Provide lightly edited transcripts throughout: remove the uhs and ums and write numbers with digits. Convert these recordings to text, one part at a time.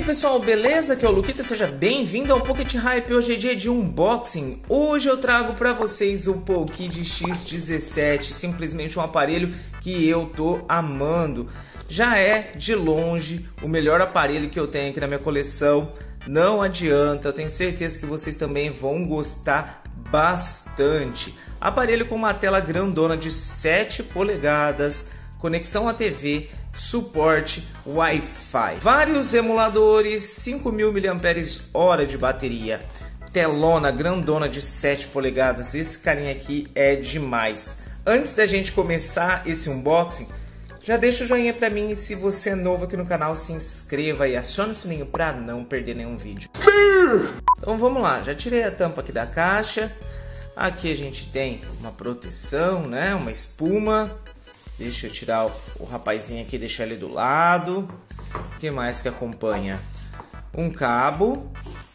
pessoal, beleza? Aqui é o Luquita, seja bem-vindo ao Pocket Hype. Hoje é dia de unboxing. Hoje eu trago pra vocês o Pocket X17, simplesmente um aparelho que eu tô amando. Já é, de longe, o melhor aparelho que eu tenho aqui na minha coleção. Não adianta, eu tenho certeza que vocês também vão gostar bastante. Aparelho com uma tela grandona de 7 polegadas, conexão à TV, suporte Wi-Fi, vários emuladores, 5.000 mAh de bateria, telona grandona de 7 polegadas. Esse carinha aqui é demais. Antes da gente começar esse unboxing, já deixa o joinha pra mim, e se você é novo aqui no canal, se inscreva e acione o sininho pra não perder nenhum vídeo. Então vamos lá, já tirei a tampa aqui da caixa. Aqui a gente tem uma proteção, né, uma espuma. Deixa eu tirar o rapazinho aqui, deixar ele do lado. O que mais que acompanha? Um cabo.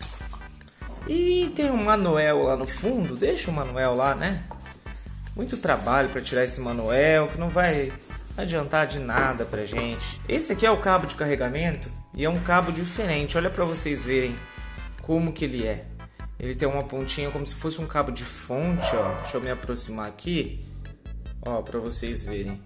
E tem um manual lá no fundo. Deixa o manual lá, né? Muito trabalho para tirar esse manual, que não vai adiantar de nada pra gente. Esse aqui é o cabo de carregamento e é um cabo diferente. Olha para vocês verem como que ele é. Ele tem uma pontinha como se fosse um cabo de fonte, ó. Deixa eu me aproximar aqui, ó, para vocês verem.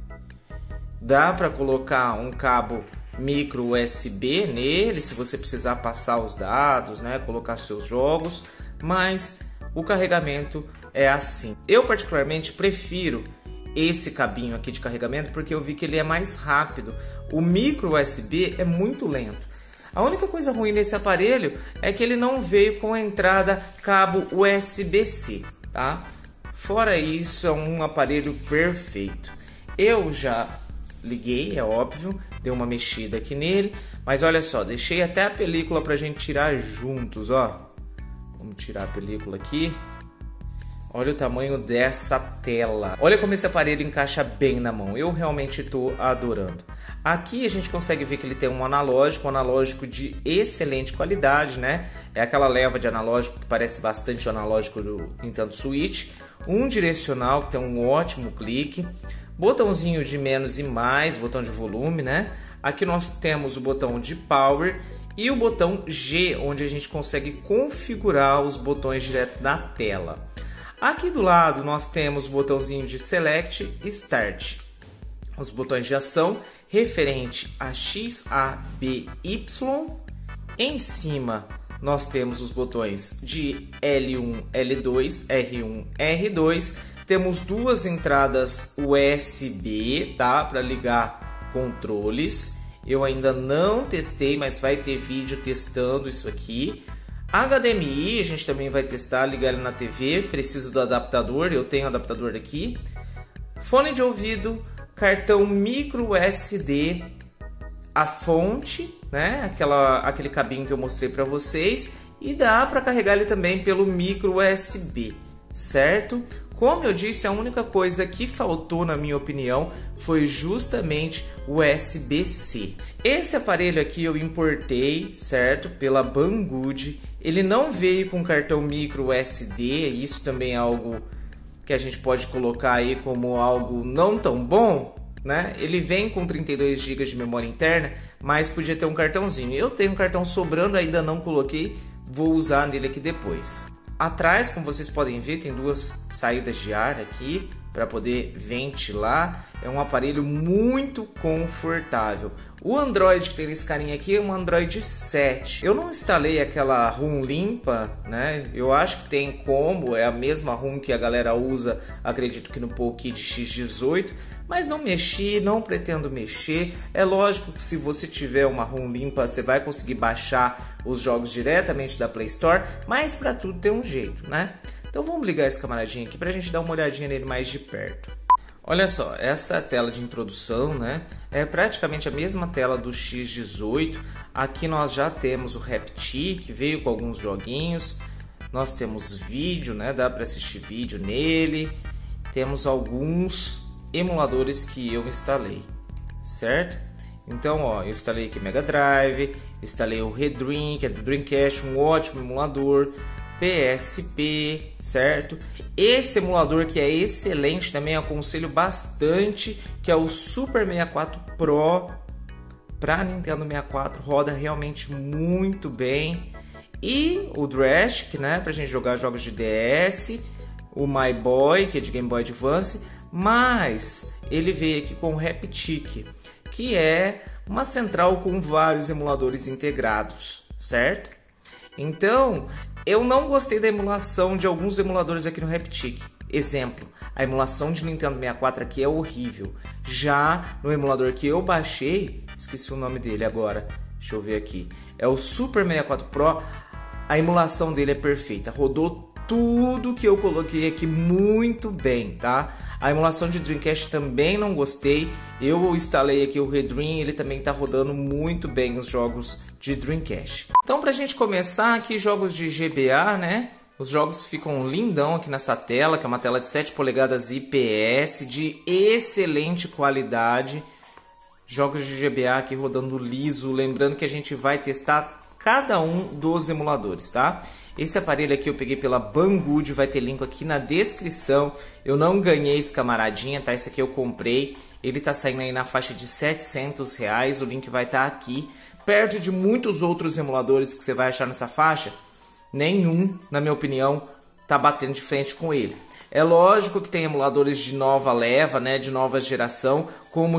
Dá para colocar um cabo micro USB nele, se você precisar passar os dados, né, colocar seus jogos, mas o carregamento é assim. Eu particularmente prefiro esse cabinho aqui de carregamento porque eu vi que ele é mais rápido. O micro USB é muito lento. A única coisa ruim nesse aparelho é que ele não veio com a entrada cabo USB-C, tá? Fora isso, é um aparelho perfeito. Eu já liguei, é óbvio, dei uma mexida aqui nele, mas olha só, deixei até a película pra gente tirar juntos, ó. Vamos tirar a película aqui. Olha o tamanho dessa tela. Olha como esse aparelho encaixa bem na mão. Eu realmente estou adorando. Aqui a gente consegue ver que ele tem um analógico de excelente qualidade, né? É aquela leva de analógico que parece bastante o analógico do Nintendo Switch. Um direcional que tem um ótimo clique. Botãozinho de menos e mais, botão de volume, né? Aqui nós temos o botão de power e o botão G, onde a gente consegue configurar os botões direto da tela. Aqui do lado nós temos o botãozinho de Select e Start. Os botões de ação referente a X, A, B, Y. Em cima nós temos os botões de L1, L2, R1, R2. Temos duas entradas USB, tá? Para ligar controles. Eu ainda não testei, mas vai ter vídeo testando isso aqui. HDMI, a gente também vai testar, ligar ele na TV. Preciso do adaptador, eu tenho adaptador aqui. Fone de ouvido, cartão micro SD, a fonte, né? Aquele cabinho que eu mostrei para vocês. E dá para carregar ele também pelo micro USB, certo? Como eu disse, a única coisa que faltou, na minha opinião, foi justamente o USB-C. Esse aparelho aqui eu importei, certo? Pela Banggood. Ele não veio com cartão micro SD, isso também é algo que a gente pode colocar aí como algo não tão bom, né? Ele vem com 32 GB de memória interna, mas podia ter um cartãozinho. Eu tenho um cartão sobrando, ainda não coloquei, vou usar nele aqui depois. Atrás, como vocês podem ver, tem duas saídas de ar aqui para poder ventilar. É um aparelho muito confortável. O Android que tem nesse carinha aqui é um Android 7. Eu não instalei aquela ROM limpa, né? Eu acho que tem como, é a mesma ROM que a galera usa, acredito que no Pocket X18. Mas não mexi, não pretendo mexer. É lógico que se você tiver uma ROM limpa, você vai conseguir baixar os jogos diretamente da Play Store, mas para tudo tem um jeito, né? Então vamos ligar esse camaradinho aqui pra gente dar uma olhadinha nele mais de perto. Olha só, essa tela de introdução, né? É praticamente a mesma tela do X18. Aqui nós já temos o Haptic, que veio com alguns joguinhos. Nós temos vídeo, né? Dá para assistir vídeo nele. Temos alguns emuladores que eu instalei, certo? Então, ó, eu instalei aqui Mega Drive, instalei o Redream, que é do Dreamcast, um ótimo emulador, PSP, certo? Esse emulador que é excelente também, aconselho bastante, que é o Super 64 Pro para Nintendo 64 roda realmente muito bem. E o Drastic, né, pra gente jogar jogos de DS, o My Boy, que é de Game Boy Advance, mas ele veio aqui com o Haptic, que é uma central com vários emuladores integrados, certo? Então, eu não gostei da emulação de alguns emuladores aqui no Haptic. Exemplo, a emulação de Nintendo 64 aqui é horrível. Já no emulador que eu baixei, esqueci o nome dele agora, deixa eu ver aqui, é o Super 64 Pro, a emulação dele é perfeita, rodou tudo que eu coloquei aqui muito bem, tá? A emulação de Dreamcast também não gostei, eu instalei aqui o Redream, ele também tá rodando muito bem os jogos de Dreamcast. Então, pra gente começar aqui, jogos de GBA, né? Os jogos ficam lindão aqui nessa tela, que é uma tela de 7 polegadas IPS, de excelente qualidade. Jogos de GBA aqui rodando liso, lembrando que a gente vai testar cada um dos emuladores, tá? Esse aparelho aqui eu peguei pela Banggood, vai ter link aqui na descrição. Eu não ganhei esse camaradinha, tá? Esse aqui eu comprei. Ele tá saindo aí na faixa de R$700, o link vai estar aqui. Perto de muitos outros emuladores que você vai achar nessa faixa, nenhum, na minha opinião, tá batendo de frente com ele. É lógico que tem emuladores de nova leva, né, de nova geração, como o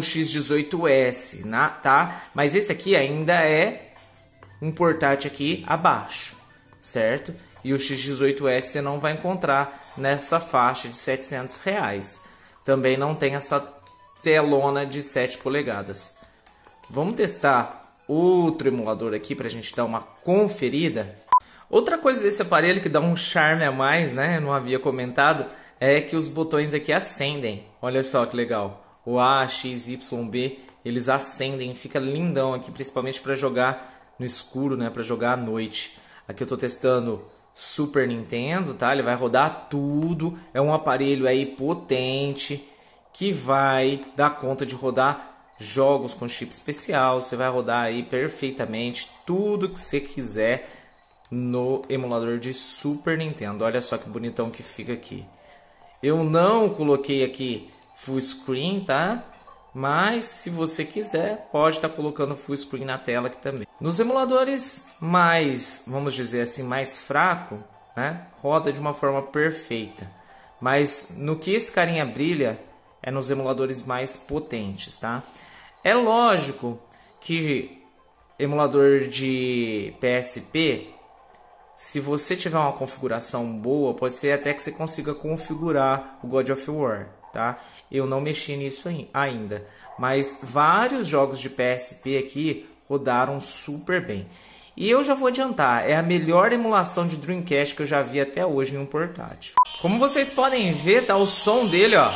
X18S, tá? Mas esse aqui ainda é um portátil aqui abaixo, certo? E o X18S você não vai encontrar nessa faixa de R$700. Também não tem essa telona de 7 polegadas. Vamos testar outro emulador aqui para a gente dar uma conferida. Outra coisa desse aparelho que dá um charme a mais, né? Eu não havia comentado, é que os botões aqui acendem. Olha só que legal. O A, X, Y, B, eles acendem. Fica lindão aqui, principalmente para jogar no escuro, né? Para jogar à noite. Aqui eu estou testando Super Nintendo, tá? Ele vai rodar tudo. É um aparelho aí potente que vai dar conta de rodar jogos com chip especial. Você vai rodar aí perfeitamente tudo que você quiser no emulador de Super Nintendo. Olha só que bonitão que fica aqui. Eu não coloquei aqui full screen, tá? Mas se você quiser, pode estar colocando full screen na tela aqui também. Nos emuladores mais, vamos dizer assim, mais fraco, né? Roda de uma forma perfeita. Mas no que esse carinha brilha é nos emuladores mais potentes, tá? É lógico que emulador de PSP, se você tiver uma configuração boa, pode ser até que você consiga configurar o God of War, tá? Eu não mexi nisso ainda, mas vários jogos de PSP aqui rodaram super bem. E eu já vou adiantar, é a melhor emulação de Dreamcast que eu já vi até hoje em um portátil. Como vocês podem ver, tá, o som dele, ó,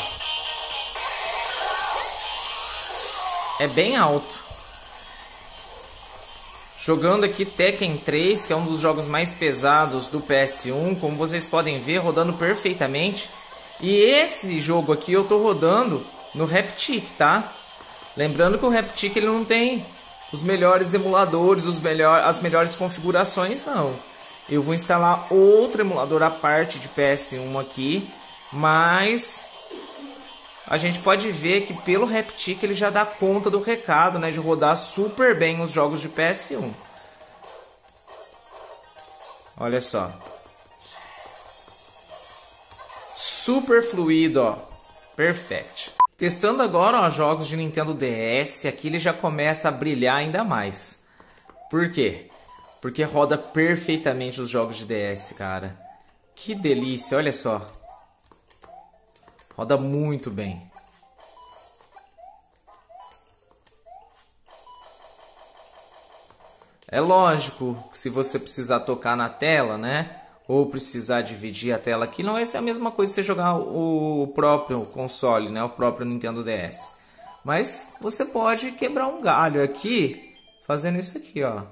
é bem alto. Jogando aqui Tekken 3, que é um dos jogos mais pesados do PS1, como vocês podem ver, rodando perfeitamente. E esse jogo aqui eu tô rodando no Haptic, tá? Lembrando que o Haptic ele não tem os melhores emuladores, as melhores configurações, não. Eu vou instalar outro emulador à parte de PS1 aqui, mas a gente pode ver que pelo Haptic ele já dá conta do recado, né, de rodar super bem os jogos de PS1. Olha só. Super fluido, ó. Perfect. Testando agora, ó, jogos de Nintendo DS, aqui ele já começa a brilhar ainda mais. Por quê? Porque roda perfeitamente os jogos de DS, cara. Que delícia, olha só. Roda muito bem. É lógico que se você precisar tocar na tela, né? Ou precisar dividir a tela aqui, não vai ser a mesma coisa você jogar o próprio console, né? O próprio Nintendo DS. Mas você pode quebrar um galho aqui, fazendo isso aqui, ó.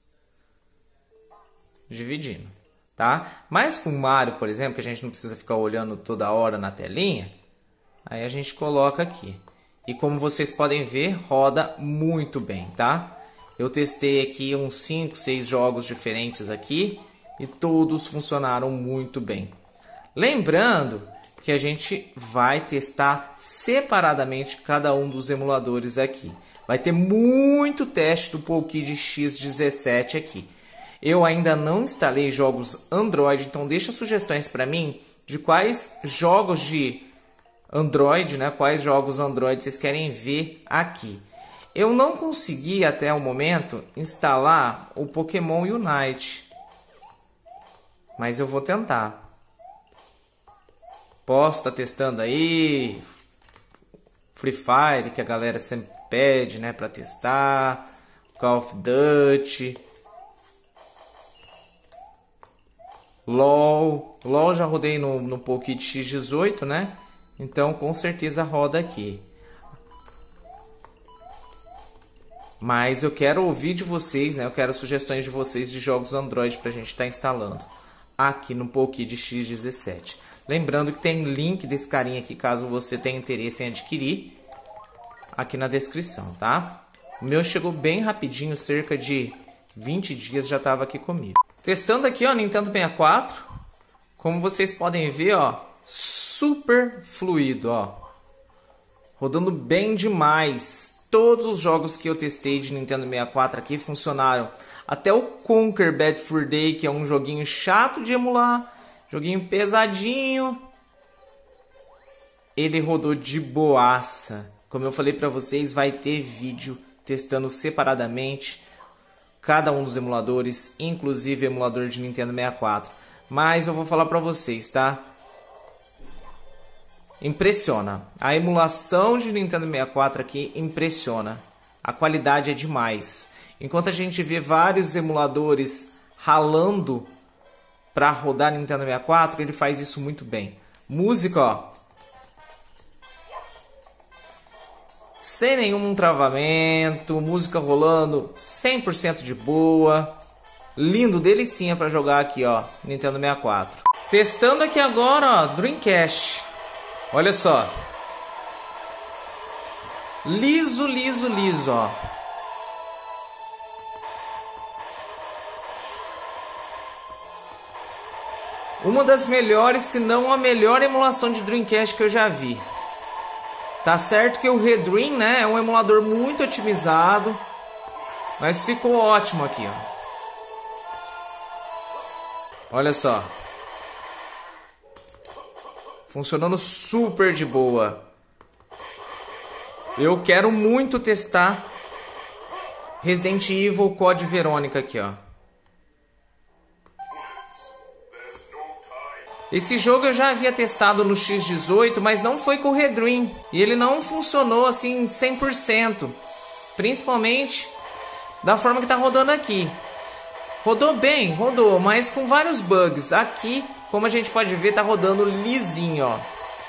Dividindo, tá? Mas com o Mario, por exemplo, que a gente não precisa ficar olhando toda hora na telinha, aí a gente coloca aqui. E como vocês podem ver, roda muito bem, tá? Eu testei aqui uns 5, 6 jogos diferentes aqui e todos funcionaram muito bem. Lembrando que a gente vai testar separadamente cada um dos emuladores aqui. Vai ter muito teste do PoleKid X17 aqui. Eu ainda não instalei jogos Android, então deixa sugestões para mim de quais jogos de Android, né? Quais jogos Android vocês querem ver aqui. Eu não consegui até o momento instalar o Pokémon Unite, mas eu vou tentar. Posso estar testando aí Free Fire, que a galera sempre pede, né, para testar, Call of Duty, LOL já rodei no PoleKid X18, né? Então com certeza roda aqui. Mas eu quero ouvir de vocês, né? Eu quero sugestões de vocês de jogos Android para a gente estar instalando aqui no PoleKid X17. Lembrando que tem link desse carinha aqui, caso você tenha interesse em adquirir, aqui na descrição, tá? O meu chegou bem rapidinho, cerca de 20 dias já estava aqui comigo. Testando aqui, ó, Nintendo 64. Como vocês podem ver, ó, super fluido, ó. Rodando bem demais. Todos os jogos que eu testei de Nintendo 64 aqui funcionaram. Até o Conker Bad Fur Day, que é um joguinho chato de emular, joguinho pesadinho, ele rodou de boaça. Como eu falei pra vocês, vai ter vídeo testando separadamente cada um dos emuladores, inclusive o emulador de Nintendo 64. Mas eu vou falar pra vocês, tá? Impressiona. A emulação de Nintendo 64 aqui impressiona. A qualidade é demais. Enquanto a gente vê vários emuladores ralando para rodar Nintendo 64, ele faz isso muito bem. Música, ó, sem nenhum travamento, música rolando 100% de boa. Lindo, delicinha para jogar aqui, ó, Nintendo 64. Testando aqui agora, ó, Dreamcast. Olha só. Liso, liso, liso, ó. Uma das melhores, se não a melhor emulação de Dreamcast que eu já vi. Tá certo que o Redream, né, é um emulador muito otimizado, mas ficou ótimo aqui, ó. Olha só. Funcionando super de boa. Eu quero muito testar Resident Evil Code Verônica aqui, ó. Esse jogo eu já havia testado no X18, mas não foi com o Redream. E ele não funcionou assim 100%. Principalmente da forma que tá rodando aqui. Rodou bem, rodou, mas com vários bugs. Aqui, como a gente pode ver, tá rodando lisinho, ó.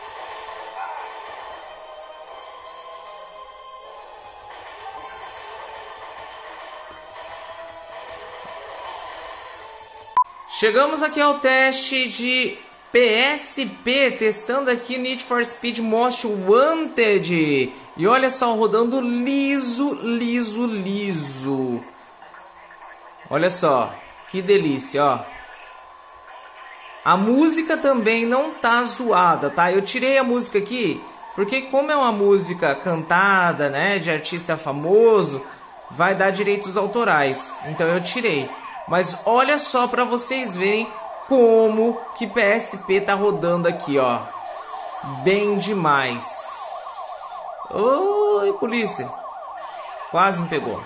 Chegamos aqui ao teste de PSP, testando aqui Need for Speed Most Wanted. E olha só, rodando liso, liso, liso. Olha só, que delícia, ó. A música também não tá zoada, tá? Eu tirei a música aqui, porque como é uma música cantada, né, de artista famoso, vai dar direitos autorais. Então eu tirei. Mas olha só para vocês verem como que PSP tá rodando aqui, ó. Bem demais. Oi, polícia. Quase me pegou.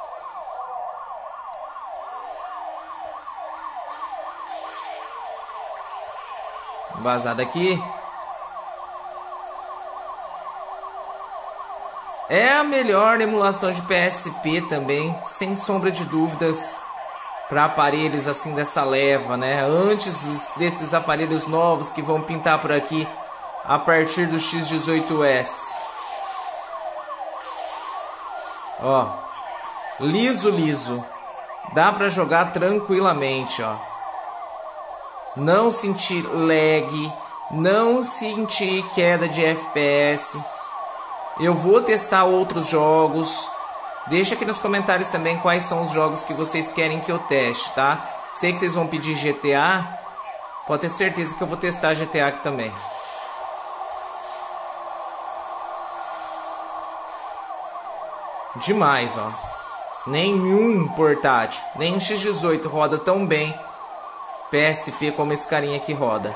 Vazado aqui. É a melhor emulação de PSP também, sem sombra de dúvidas, para aparelhos assim dessa leva, né? Antes desses aparelhos novos que vão pintar por aqui a partir do X18S. Ó, liso, liso. Dá para jogar tranquilamente, ó. Não sentir lag, não sentir queda de FPS. Eu vou testar outros jogos. Deixa aqui nos comentários também quais são os jogos que vocês querem que eu teste, tá? Sei que vocês vão pedir GTA. Pode ter certeza que eu vou testar GTA aqui também. Demais, ó. Nenhum portátil, nenhum X18 roda tão bem PSP como esse carinha aqui roda.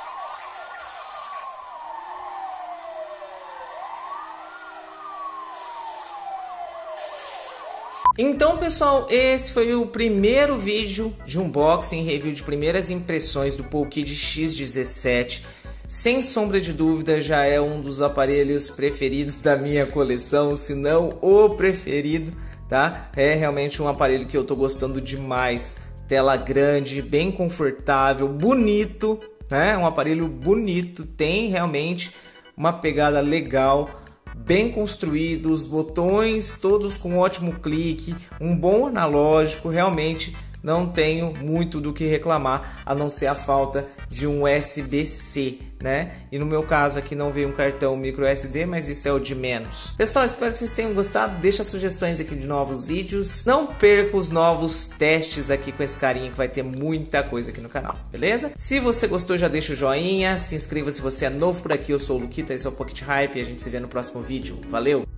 Então, pessoal, esse foi o primeiro vídeo de unboxing e review de primeiras impressões do PoleKid X17. Sem sombra de dúvida, já é um dos aparelhos preferidos da minha coleção, se não o preferido, tá? É realmente um aparelho que eu tô gostando demais. Tela grande, bem confortável, bonito, né? Um aparelho bonito, tem realmente uma pegada legal, bem construído, os botões todos com ótimo clique, um bom analógico. Realmente não tenho muito do que reclamar, a não ser a falta de um USB-C, né? E no meu caso aqui não veio um cartão micro SD, mas isso é o de menos. Pessoal, espero que vocês tenham gostado. Deixa sugestões aqui de novos vídeos. Não perca os novos testes aqui com esse carinha, que vai ter muita coisa aqui no canal, beleza? Se você gostou, já deixa o joinha, se inscreva se você é novo por aqui. Eu sou o Luquita, esse é o Pocket Hype e a gente se vê no próximo vídeo. Valeu!